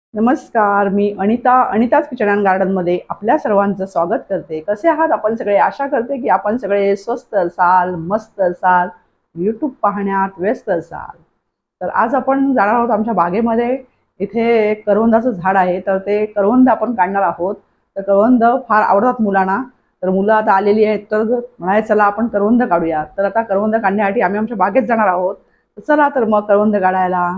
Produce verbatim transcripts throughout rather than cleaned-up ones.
नमस्कार, मी Anita Anita's kitchen and गार्डनमध्ये आपल्या सर्वांचं स्वागत करते. कसे आहात आपण सगळे? आशा करते की आपण सगळे स्वस्त असाल, मस्त असाल, यूट्यूब पाहण्यात व्यस्त असाल. तर आज आपण जाणार आहोत आमच्या बागेमध्ये. इथे एक करवंदाचं झाड आहे, तर ते करवंद आपण काढणार आहोत. तर करवंद फार आवडतात मुलांना. तर मुलं आता आलेली आहेत, तर म्हणाले चला आपण करवंद काढूया. तर आता करवंद काढण्यासाठी आम्ही आमच्या बागेत जाणार आहोत. तर चला तर मग करवंद काढायला.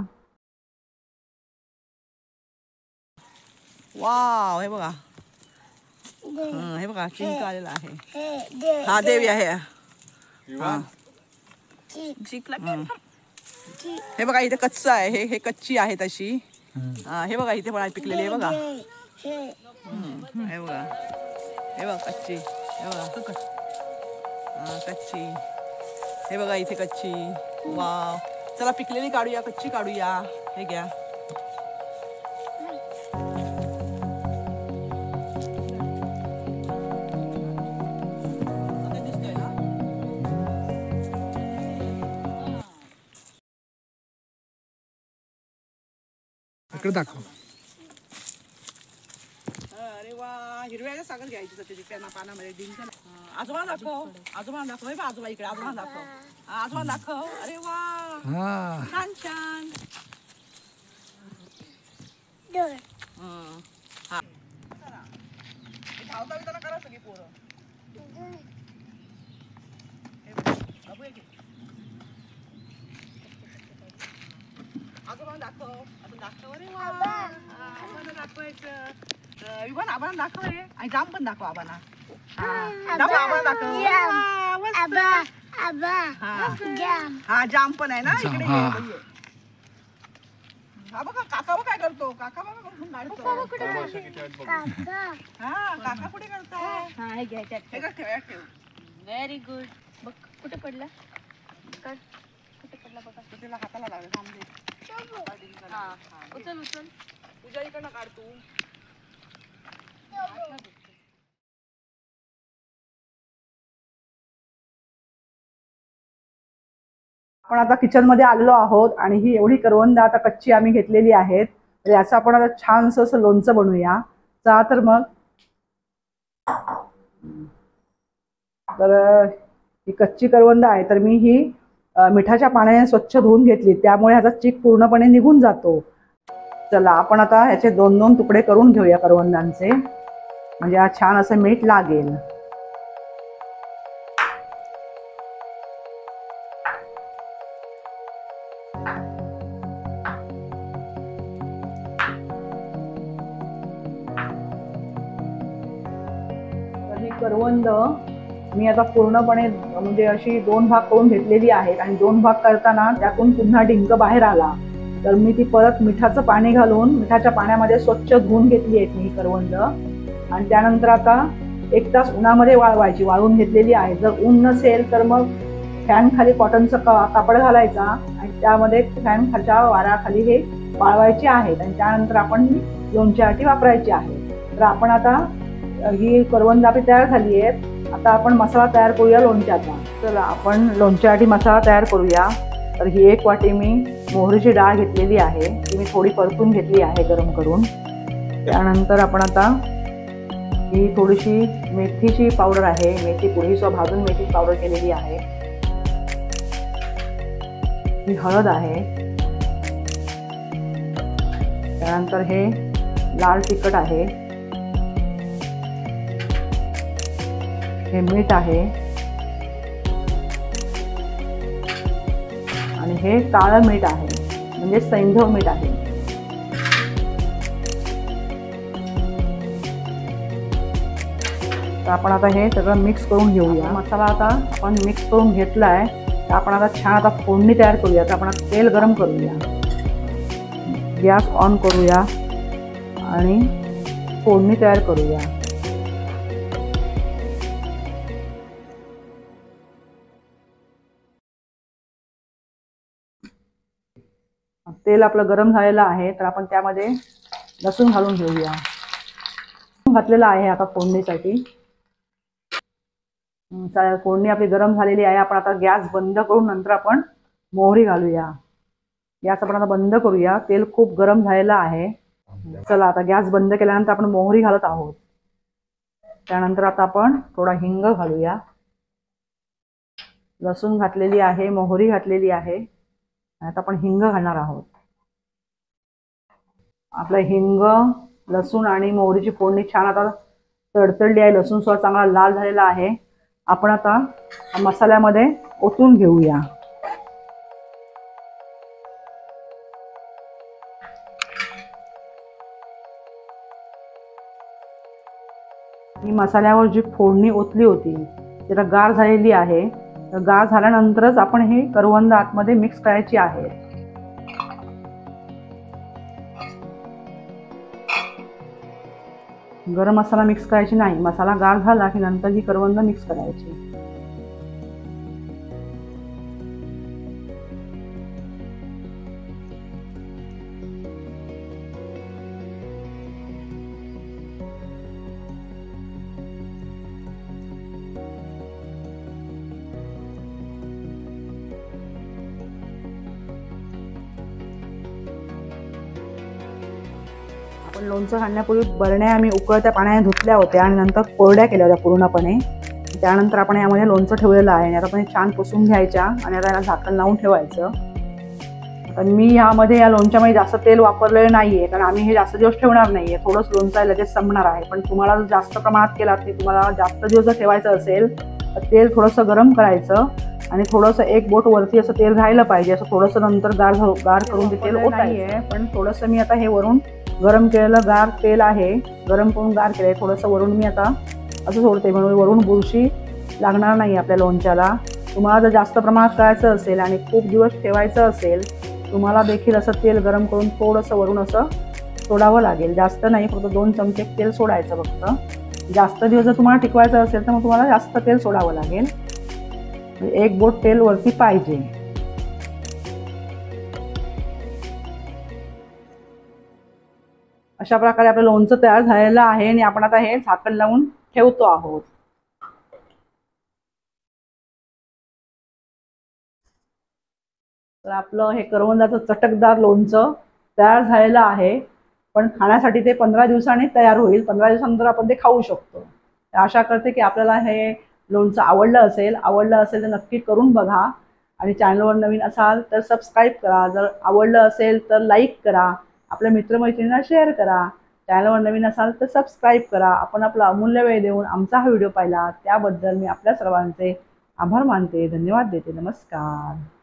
वाव, हे बघा. हं, हे बघा चिंक आलेला आहे. हा देवी आहे. हा चिंकला हं. हे बघा इथे कच्च आहे. हे हे कच्ची आहे तशी. हा, हे बघा इथे पण आहे पिकलेली. हे बघा. हं, हे बघा. हे बघा कच्ची. हे बघा हा कच्ची. हे बघा इथे कच्ची. वाव, चला पिकलेली काढूया, कच्ची काढूया. हे घ्या. इकडे दाखव. अरे वा, हिरव्या सागर घ्यायची तर त्याची त्यांना पानामध्ये डिंक. आजोबा दाखव, आजोबा दाखव. हे बा आजोबा इकडे, आजोबा दाखव. आजोबा दाखव. अरे वा, हा छान छान. धावता विताना करा सगळी पोरं. आजोबा दाखव, आता दाखव. अरे वा, आबांना दाखवायचं. विभान आबांना दाखव हे, आणि जाम पण दाखव आबांना. दाखव आबांना दाखव. हा जाम पण आहे ना इकडे. हा बघा काका बघ काय करतो. काका बघा कुठून काढतो. हा काका कुठे करताय. ठेव. Very good. बघ कुठे पडला. काढ कुठे पडला बघा. त्याला हाताला लागलं. थांबले. हा उचल उचल. तुझ्या इकडनं काढ तू. आपण आता किचन मध्ये आलेलो आहोत आणि ही एवढी करवंद आता कच्ची आम्ही घेतलेली आहेत. तर याचं आपण आता छानसं असं लोणचं बनवूया. चा तर मग तर ही कच्ची करवंद आहे, तर मी ही मिठाच्या पाण्याने स्वच्छ धुवून घेतली, त्यामुळे ह्याचा चीक पूर्णपणे निघून जातो. चला आपण आता ह्याचे दोन दोन तुकडे करून घेऊया करवंदांचे, म्हणजे हा छान असं मीठ लागेल. तर ही करवंद मी आता पूर्णपणे म्हणजे अशी दोन भाग करून घेतलेली आहेत, आणि दोन भाग करताना त्यातून पुन्हा डिंक बाहेर आला, तर मी ती परत मिठाचं पाणी घालून मिठाच्या पाण्यामध्ये स्वच्छ धुवून घेतली आहे मी ही करवंद. आणि त्यानंतर आता एक तास उन्हामध्ये वाळवायची, वाळवून घेतलेली आहे. जर ऊन नसेल तर मग फॅन खाली कॉटनचं कापड घालायचा आणि त्यामध्ये फॅन खालच्या वाऱ्याखाली हे वाळवायचे आहेत, आणि त्यानंतर आपण लोणच्यासाठी वापरायची आहे. तर आपण आता ही करवंद आपली तयार झाली आहे. आता आपण मसाला तयार करूया लोणच्याचा. चला आपण लोणच्यासाठी मसाला तयार करूया. तर ही एक वाटी मी मोहरीची डाळ घेतलेली आहे, ती मी थोडी परतून घेतली आहे गरम करून. त्यानंतर आपण आता ही थोडीशी मेथीची पावडर आहे, मेथी पुढीसह भाजून मेथीची पावडर केलेली आहे. ही हळद आहे. त्यानंतर हे लाल तिखट आहे. हे मीठ आहे, आणि हे काळं मीठ आहे, म्हणजे सैंधव मीठ आहे. तर आपण आता हे सगळं मिक्स करून घेऊया. मसाला आता आपण मिक्स करून घेतलाय, तर आपण आता छान आता फोडणी तयार करूया. तर आपण आता तेल गरम करूया, गॅस ऑन करूया आणि फोडणी तयार करूया. तेल आपलं गरम झालेलं आहे, तर आपण त्यामध्ये लसूण घालून घेऊया. घातलेला आहे आता फोडणीसाठी. फोडणी आपली गरम झालेली आहे. आपण आता गॅस बंद करून नंतर आपण मोहरी घालूया. गॅस आपण आता बंद करूया. तेल खूप गरम झालेलं आहे. चला आता गॅस बंद केल्यानंतर आपण मोहरी घालत आहोत. त्यानंतर आता आपण थोडा हिंग घालूया. लसूण घातलेली आहे, मोहरी घातलेली आहे. आता आपण हिंग घालणार आहोत. आपलं हिंग, लसूण आणि मोहरीची फोडणी छान आता तडतडली आहे. लसूण सुद्धा चांगला लाल झालेला आहे. आपण आता मसाल्यामध्ये ओतून घेऊया. ही मसाल्यावर जी फोडणी ओतली होती त्याला गार झालेली आहे. गार झाल्यानंतरच आपण हे करवंद आतमध्ये मिक्स करायची आहे. गरम मसाला मिक्स करायची नाही. मसाला गार झाला की नंतर ही करवंद मिक्स करायची. आपण लोणचं घालण्यापूर्वी बरण्या आम्ही उकळत्या पाण्याने धुतल्या होत्या आणि नंतर कोरड्या केल्या होत्या पूर्णपणे. त्यानंतर आपण यामध्ये लोणचं ठेवलेलं आहे आणि आता आपण छान पुसून घ्यायच्या आणि आता याला झाकण लावून ठेवायचं. आता मी यामध्ये या लोणच्यामध्ये जास्त तेल वापरलेलं नाहीये कारण आम्ही हे जास्त दिवस ठेवणार नाहीये. थोडंच लोणचं लगेच संपणार आहे. पण तुम्हाला जर जास्त प्रमाणात केलात की तुम्हाला जास्त दिवस जर ठेवायचं असेल तर तेल थोडंसं गरम करायचं आणि थोडंसं एक बोट वरती असं तेल राहिलं पाहिजे. असं थोडंसं नंतर गार गार करून ते तेल ओतायचं. पण थोडंसं मी आता हे वरून गरम केलेलं गार तेल आहे, गरम करून गार केलंय. थोडंसं वरून मी आता असं सोडते म्हणून वरून बुरशी लागणार नाही आपल्या लोणच्याला. तुम्हाला जर जास्त प्रमाणात करायचं असेल आणि खूप दिवस ठेवायचं असेल तुम्हाला देखील असं तेल गरम करून थोडंसं वरून असं सोडावं लागेल. जास्त नाही, फक्त दोन चमचे तेल सोडायचं फक्त. जास्त दिवस जर तुम्हाला टिकवायचं असेल तर मग तुम्हाला जास्त तेल सोडावं लागेल. एक बोट तेल वरती पाहिजे. अशा प्रकारे आपलं लोणचं तयार झालेलं आहे आणि आपण आता हे झाकण लावून ठेवतो आहोत. तर आपलं हे करवंदाचं चटकदार लोणचं तयार झालेलं आहे. पण खाण्यासाठी ते पंधरा दिवसांनी तयार होईल. पंधरा दिवसानंतर आपण ते खाऊ शकतो. आशा करते की आपल्याला हे लोणचं आवडलं असेल. आवडलं असेल तर नक्की करून बघा आणि चॅनलवर नवीन असाल तर सबस्क्राईब करा. जर आवडलं असेल तर लाईक करा. आपल्या मित्रमैत्रिणींना शेअर करा. चॅनलवर नवीन असाल तर सबस्क्राईब करा. आपण आपला अमूल्य वेळ देऊन आमचा हा व्हिडिओ पाहिला त्याबद्दल मी आपल्या सर्वांचे आभार मानते. धन्यवाद देते. नमस्कार.